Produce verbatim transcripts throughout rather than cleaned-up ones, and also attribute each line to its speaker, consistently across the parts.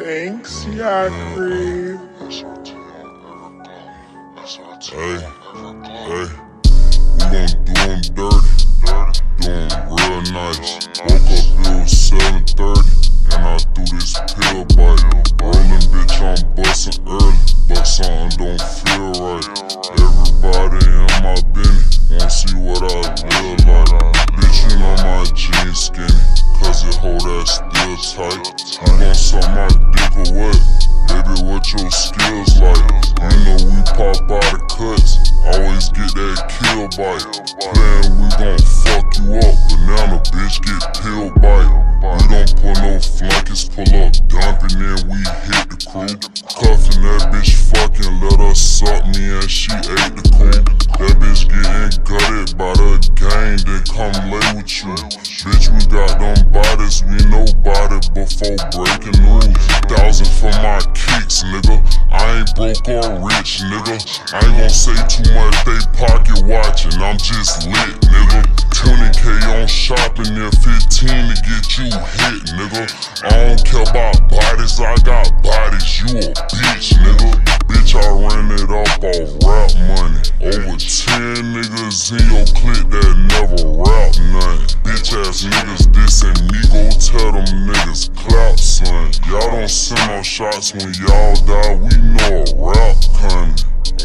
Speaker 1: Thanks, yeah, creep.
Speaker 2: Hey, hey, we gon' do them dirty, do them real nice. Woke up, it was seven thirty, and I threw this pill bite. Rollin' bitch, I'm bustin' early, but something don't feel right. Everybody in my business wanna see what I live like. Bitch, you know my jeans skinny, cause it hold that still tight. You gon' suck my dick or what? Baby, what your skills like? You know we pop out of cuts, always get that kill bite. Playin' we gon' fuck you up, banana bitch get pill bite. We don't pull no flankers, pull up dumpin', then we hit the crew. Cuffin' that bitch fucking, let her suck me and she ate the cool. That bitch getting gutted by the gang, then come lay with you. Bitch, we got them bodies, we know bout it before breaking news. Thousand for my kicks, nigga. I ain't broke or rich, nigga. I ain't gon' say too much, they pocket watching, I'm just lit, nigga. twenty K on shopping and fifteen to get you hit, nigga. I don't care about bodies, I got bodies, you a bitch, nigga. Bitch, I ran it up off rap money. Over ten niggas in your clique that never rap nothing. Bitch ass niggas dissing me, go tell them niggas clout, son. Y'all don't send no shots when y'all die, we know a rap coming.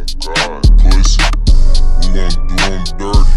Speaker 2: Pussy, we gon' do them dirty,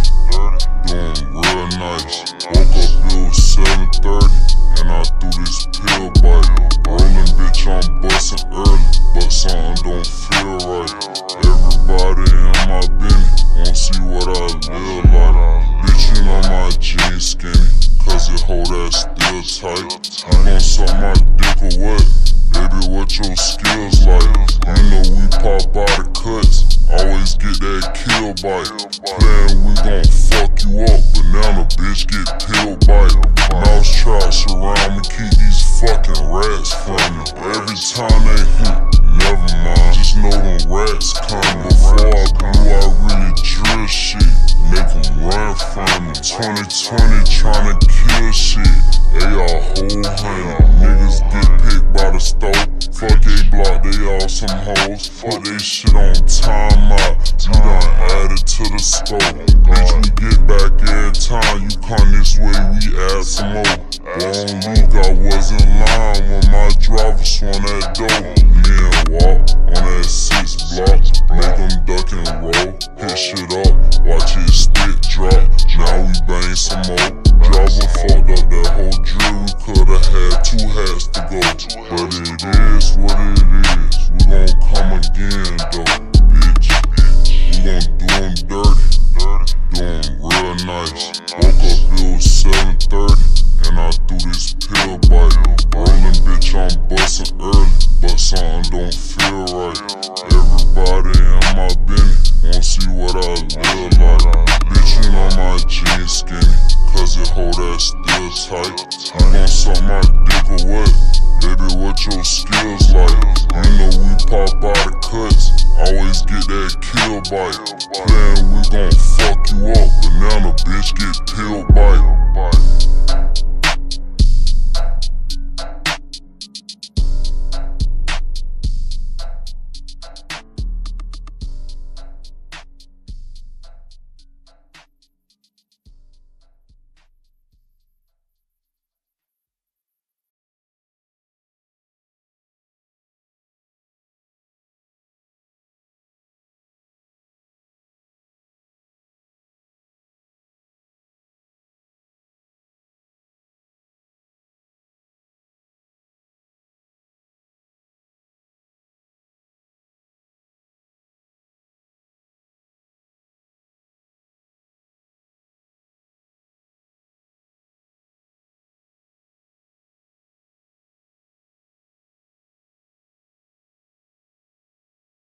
Speaker 2: do them real nice. Woke up, it was seven thirty, and I threw this pill bite. Rollin' bitch, I'm bustin' early, but something don't feel right. Everybody in my business wanna see what I live like. Bitch, you know my jeans skinny, cause it hold that still tight. You gon' suck my dick or what? Baby, what your skills like? You know we pop out of cuts, always get that kill bite. Playin' we gon' fuck you up, banana bitch get pill bite. Mouse trap surround me, keep these fucking rats from me. Every time they hit, never mind, just know them rats coming. Before I blew, I really drill shit, make them run from me. twenty twenty tryna kill shit, they all whole honey. Niggas get picked by the stove, fuck A block, they all some hoes. Fuck they shit on time out, you done added to the scope. Bitch, we get back every time you come this way, we add some more. Wrong Luke, I wasn't lying when my driver swung that dope. Me and walk on that six block, make them duck and roll. Hit shit up, watch his stick drop, now we bang some more. Driver fucked up that whole drill, we coulda had two hats to go. But it is what it is, we gon' come again though, bitch. We gon' do them dirty, do them real nice. Woke up, it was seven thirty, and I threw this pill bite. Rollin' bitch, I'm bustin' early, but something don't feel right. Everybody in my business wanna see what I live like. Bitch, you know my jeans skinny, cause it hold that still tight. You gon' suck my dick or what? Baby, what your skills like? You know we pop out of cuts, always get that kill bite. Playin' we gon' fuck you up, banana bitch get